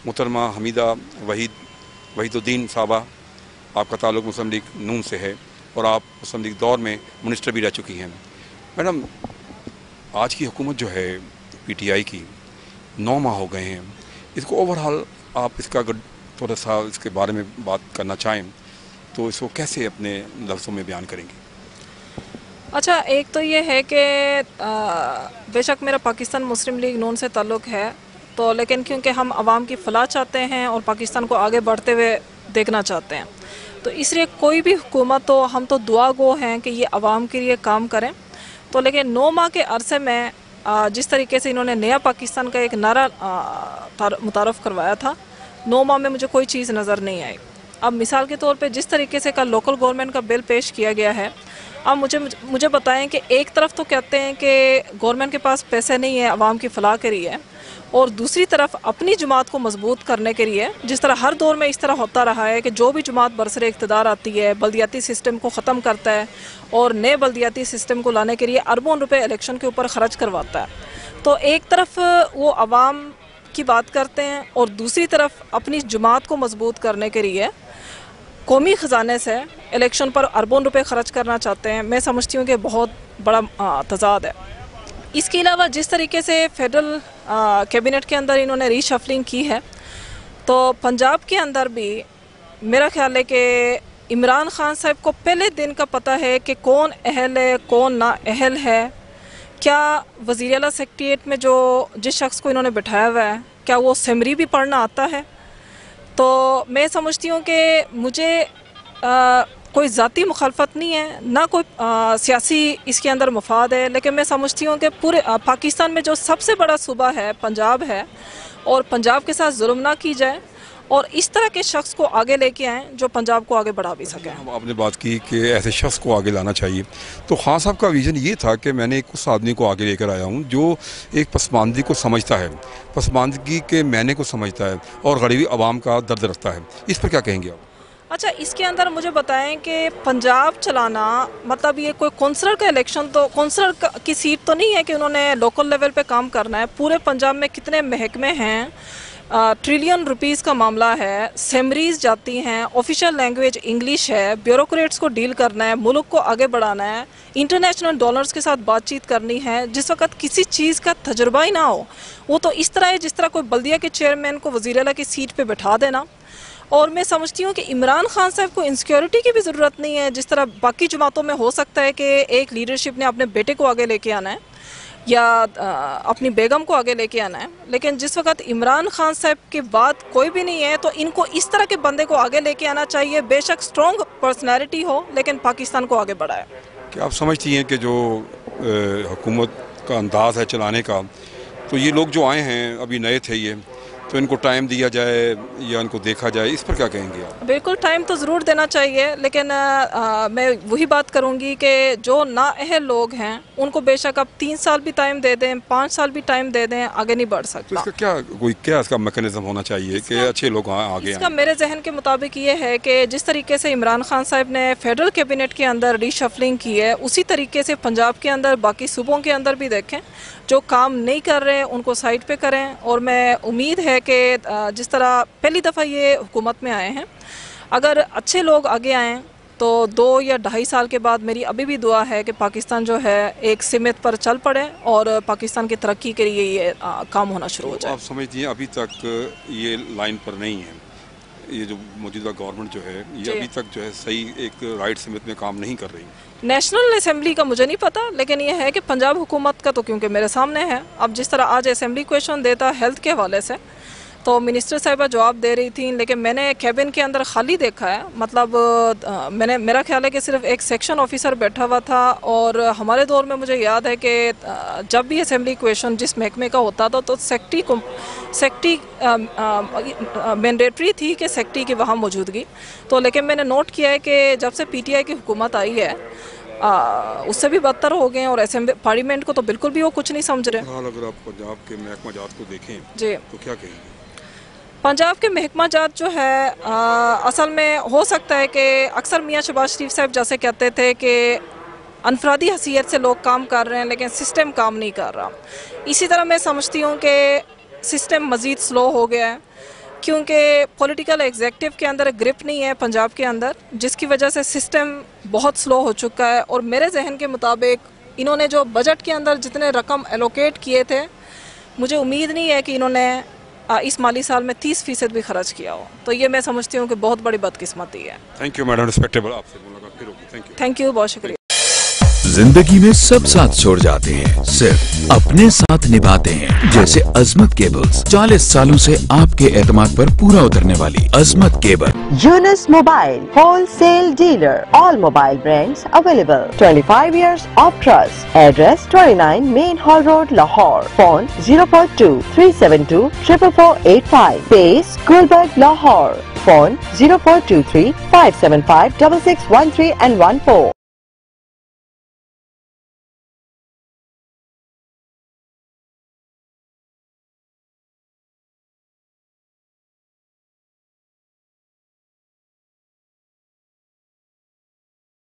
محترمہ حمیدہ وحیدالدین صاحبہ، آپ کا تعلق مسلم لیگ نون سے ہے اور آپ مسلم لیگ دور میں منسٹر بھی رہ چکی ہیں۔ میڈم، آج کی حکومت جو ہے پی ٹی آئی کی 9 ماہ ہو گئے ہیں، اس کو اوورآل آپ اس کا اگر تھوڑا سا اس کے بارے میں بات کرنا چاہیں تو اس کو کیسے اپنے لفظوں میں بیان کریں گے؟ اچھا، ایک تو یہ ہے کہ بے شک میرا پاکستان مسلم لیگ نون سے تعلق ہے، تو لیکن کیونکہ ہم عوام کی فلاح چاہتے ہیں اور پاکستان کو آگے بڑھتے ہوئے دیکھنا چاہتے ہیں، تو اس لیے کوئی بھی حکومت تو ہم تو دعا گو ہیں کہ یہ عوام کے لیے کام کریں۔ تو لیکن 9 ماہ کے عرصے میں جس طریقے سے انہوں نے نیا پاکستان کا ایک نعرہ متعارف کروایا تھا، 9 ماہ میں مجھے کوئی چیز نظر نہیں آئی۔ اب مثال کے طور پہ جس طریقے سے کا لوکل گورنمنٹ کا بل پیش کیا گیا ہے، اب مجھے بتائیں کہ ایک طرف تو کہتے ہیں کہ گورنمنٹ کے پاس پیسے نہیں ہے عوام کی فلاح کے لیے، اور دوسری طرف اپنی جماعت کو مضبوط کرنے کے لیے، جس طرح ہر دور میں اس طرح ہوتا رہا ہے کہ جو بھی جماعت برسر اقتدار آتی ہے بلدیاتی سسٹم کو ختم کرتا ہے اور نئے بلدیاتی سسٹم کو لانے کے لیے اربوں روپے الیکشن کے اوپر خرچ کرواتا ہے، تو ایک طرف وہ عوام کی بات کرتے ہیں اور دوسری طرف اپنی جماعت کو مضبوط کرنے کے لیے قومی خزانے سے الیکشن پر اربوں روپے خرچ کرنا چاہتے ہیں۔ میں سمجھتی ہوں کہ بہت بڑا تضاد ہے۔ اس کے علاوہ جس طریقے سے فیڈرل کیبنٹ کے اندر انہوں نے ری شفلنگ کی ہے، تو پنجاب کے اندر بھی میرا خیال ہے کہ عمران خان صاحب کو پہلے دن کا پتہ ہے کہ کون اہل ہے کون نا اہل ہے۔ کیا وزیر اعلیٰ سیکریٹریٹ میں جس شخص کو انہوں نے بٹھایا ہوا ہے، کیا وہ اسمبلی بھی پڑھنا آتا ہے؟ تو میں سمجھتی ہوں کہ مجھے کوئی ذاتی مخالفت نہیں ہے، نہ کوئی سیاسی اس کے اندر مفاد ہے، لیکن میں سمجھتی ہوں کہ پورے پاکستان میں جو سب سے بڑا صوبہ ہے پنجاب ہے، اور پنجاب کے ساتھ ظلم نہ کی جائے اور اس طرح کے شخص کو آگے لے کے آئیں جو پنجاب کو آگے بڑھا بھی سکیں۔ آپ نے بات کی کہ ایسے شخص کو آگے لانا چاہیے، تو خان صاحب کا ویژن یہ تھا کہ میں نے ایک اس آدمی کو آگے لے کر آیا ہوں جو ایک پسماندگی کو سمجھتا ہے، پسماندگی کے معنی کو سمجھتا ہے اور غریبی عوام کا درد رکھتا ہے۔ اس پر کیا کہیں گے آپ؟ اچھا، اس کے اندر مجھے بتائیں کہ پنجاب چلانا مطلب یہ کوئی کونسلر کا الیکشن، تو کونسلر کی سیٹ تو نہیں ہے کہ انہوں نے لوکل لیول پہ کام کرنا ہے۔ پورے پنجاب میں کتنے محکمے ہیں، ٹریلین روپیز کا معاملہ ہے، سیمریز جاتی ہیں، آفیشیل لینگویج انگلش ہے، بیوروکریٹس کو ڈیل کرنا ہے، ملک کو آگے بڑھانا ہے، انٹرنیشنل ڈونرز کے ساتھ بات چیت کرنی ہے۔ جس وقت کسی چیز کا تجربہ ہی نہ ہو، وہ تو اس طرح ہے جس طرح کوئی بلدیہ کے چیئرمین کو وزیر اعلیٰ کی سیٹ پہ بٹھا دینا۔ اور میں سمجھتی ہوں کہ عمران خان صاحب کو انسیکیورٹی کی بھی ضرورت نہیں ہے، جس طرح باقی جماعتوں میں ہو سکتا ہے کہ ایک لیڈرشپ نے اپنے بیٹے کو آگے لے کے آنا ہے یا اپنی بیگم کو آگے لے کے آنا ہے، لیکن جس وقت عمران خان صاحب کے بعد کوئی بھی نہیں ہے تو ان کو اس طرح کے بندے کو آگے لے کے آنا چاہیے، بے شک اسٹرانگ پرسنالٹی ہو لیکن پاکستان کو آگے بڑھائے۔ کیا آپ سمجھتی ہیں کہ جو حکومت کا انداز ہے چلانے کا، تو یہ لوگ جو آئے ہیں ابھی نئے تھے یہ، تو ان کو ٹائم دیا جائے یا ان کو دیکھا جائے، اس پر کیا کہیں گے آپ؟ بالکل ٹائم تو ضرور دینا چاہیے، لیکن میں وہی بات کروں گی کہ جو نااہل لوگ ہیں ان کو بے شک اب 3 سال بھی ٹائم دے دیں، 5 سال بھی ٹائم دے دیں، آگے نہیں بڑھ سکتا۔ اس کا کیا اس کا میکانزم ہونا چاہیے کہ اچھے لوگ آگے اس کا آئیں؟ میرے ذہن کے مطابق یہ ہے کہ جس طریقے سے عمران خان صاحب نے فیڈرل کیبنٹ کے اندر ری شفلنگ کی ہے، اسی طریقے سے پنجاب کے اندر باقی صوبوں کے اندر بھی دیکھیں، جو کام نہیں کر رہے ان کو سائٹ پہ کریں۔ اور میں امید ہے کہ جس طرح پہلی دفعہ یہ حکومت میں آئے ہیں، اگر اچھے لوگ آگے آئیں تو 2 یا 2.5 سال کے بعد میری ابھی بھی دعا ہے کہ پاکستان جو ہے ایک سمت پر چل پڑے اور پاکستان کی ترقی کے لیے یہ کام ہونا شروع ہو جائے۔ آپ سمجھتی ہیں ابھی تک یہ لائن پر نہیں ہے، یہ جو موجودہ گورنمنٹ جو ہے یہ ابھی تک جو ہے صحیح ایک رائٹ سمت میں کام نہیں کر رہی؟ نیشنل اسمبلی کا مجھے نہیں پتا، لیکن یہ ہے کہ پنجاب حکومت کا تو کیونکہ میرے سامنے ہے، اب جس طرح آج اسمبلی کویشچن دیتا ہیلتھ کے حوالے سے تو منسٹر صاحبہ جواب دے رہی تھیں، لیکن میں نے کیبن کے اندر خالی دیکھا ہے، مطلب میرا خیال ہے کہ صرف ایک سیکشن آفیسر بیٹھا ہوا تھا، اور ہمارے دور میں مجھے یاد ہے کہ جب بھی اسمبلی کویشچن جس محکمے کا ہوتا تھا تو سیکٹری مینڈیٹری تھی کہ سیکٹری کی وہاں موجودگی، تو لیکن میں نے نوٹ کیا ہے کہ جب سے پی ٹی آئی کی حکومت آئی ہے اس سے بھی بدتر ہو گئے ہیں، اور پارلیمنٹ کو تو بالکل بھی وہ کچھ نہیں سمجھ رہے۔ اگر آپ پنجاب کے محکمہ جات کو دیکھیں جی، تو کیا کہیں گے؟ پنجاب کے محکمہ جات جو ہے اصل میں ہو سکتا ہے کہ اکثر میاں شہباز شریف صاحب جیسے کہتے تھے کہ انفرادی حیثیت سے لوگ کام کر رہے ہیں لیکن سسٹم کام نہیں کر رہا، اسی طرح میں سمجھتی ہوں کہ سسٹم مزید سلو ہو گیا ہے، کیونکہ پولیٹیکل ایگزیکٹو کے اندر گرپ نہیں ہے پنجاب کے اندر، جس کی وجہ سے سسٹم بہت سلو ہو چکا ہے. اور میرے ذہن کے مطابق انہوں نے جو بجٹ کے اندر جتنے رقم ایلوکیٹ کیے تھے، مجھے امید نہیں ہے کہ انہوں نے اس مالی سال میں 30% بھی خرچ کیا ہو. تو یہ میں سمجھتی ہوں کہ بہت بڑی بدقسمتی ہے. Thank you madam, respectable. آپ سے ملاقات پھر ہوگی. Thank you. تھینک یو، بہت شکریہ. زندگی میں سب ساتھ چھوڑ جاتے ہیں، صرف اپنے ساتھ نبھاتے ہیں. جیسے عظمت کیبلز، 40 سالوں سے آپ کے اعتماد پر پورا اترنے والی Azmat cable. Yunus Mobile, wholesale dealer. All mobile brands available. 25 years of trust. Address 29 Main Hall Road, Lahore. Phone 042-372 44485. Base Gulberg, Lahore. Phone 0423 575 6613 and 14.